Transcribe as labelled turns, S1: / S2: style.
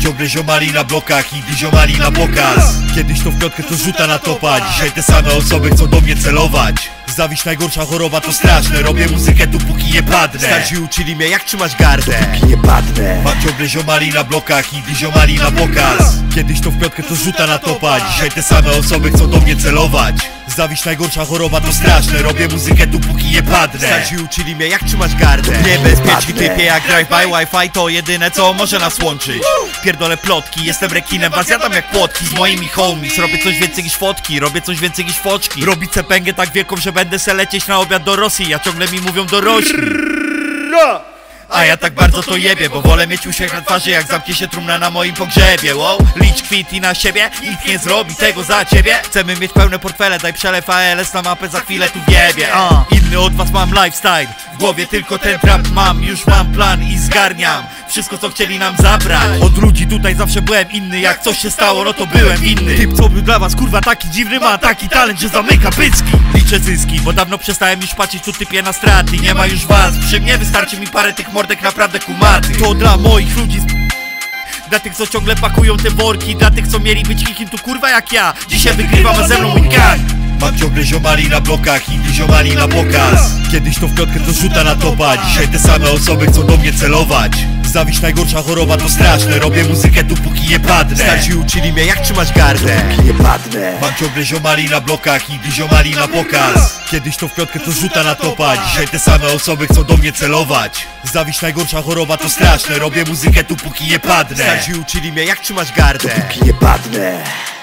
S1: ciągle ziomali na blokach i gdy ziomali na pokaz. Kiedyś to w piątkę to rzuta na topa, dzisiaj te same osoby chcą do mnie celować. Zawiść najgorsza choroba to straszne, robię muzykę dopóki nie padnę. Starsi uczyli mnie jak trzymać gardę,
S2: dopóki nie padnę.
S1: mam ciągle ziomali na blokach i gdy ziomali na pokaz. Kiedyś to w piątkę to rzuta na topa, dzisiaj te same osoby chcą do mnie celować. Zawiść najgorsza choroba to straszne, robię muzykę dopóki nie padnę. Starsi uczyli mnie jak trzymać gardę. Niebezpieczni typie jak drive-by, wi-fi to jedyne co może nas łączyć. Pierdolę plotki, jestem rekinem, was jadam jak płotki. Z moimi homies robię coś więcej niż fotki, robię coś więcej niż foczki. Robić cepęgę tak wielką, że będę se lecieć na obiad do Rosji, a ciągle mi mówią dorośli. A ja tak bardzo to jebie, bo wolę mieć uśmiech na twarzy jak zamknie się trumna na moim pogrzebie. Wow, licz kwitni na siebie, nikt nie zrobi tego za ciebie. Chcemy mieć pełne portfele, daj przelew ALS na mapę, za chwilę tu wiebie. Inny od was mam lifestyle, w głowie tylko ten trap mam. Już mam plan i zgarniam wszystko co chcieli nam zabrać. Od ludzi tutaj zawsze byłem inny, jak coś się stało no to byłem inny. Typ co był dla was kurwa taki dziwny, ma taki talent, że zamyka pyski. Liczę zyski, bo dawno przestałem już patrzeć tu typie na straty. Nie ma już was, przy mnie wystarczy mi parę tych mordek naprawdę kumaty. To dla moich ludzi dla tych co ciągle pakują te worki, dla tych co mieli być kikiem tu kurwa jak ja. Dzisiaj wygrywam, a ze mną mój gang. Mam ciągle ziomali na blokach i gdy ziomali na pokaz. Kiedyś to w piątkę to rzuta na topa, dzisiaj te same osoby chcą do mnie celować. Zawiść najgorsza choroba to straszne, robię muzykę dopóki nie padnę. Starsi uczyli mnie jak trzymać gardę,
S2: Dopóki nie padnę.
S1: mam ciągle ziomali na blokach i gdy ziomali na pokaz. Kiedyś to w piątkę to rzuta na topa, dzisiaj te same osoby chcą do mnie celować. Zawiść najgorsza choroba to straszne, robię muzykę dopóki nie padnę. Starsi uczyli mnie jak trzymać gardę,
S2: Dopóki nie padnę.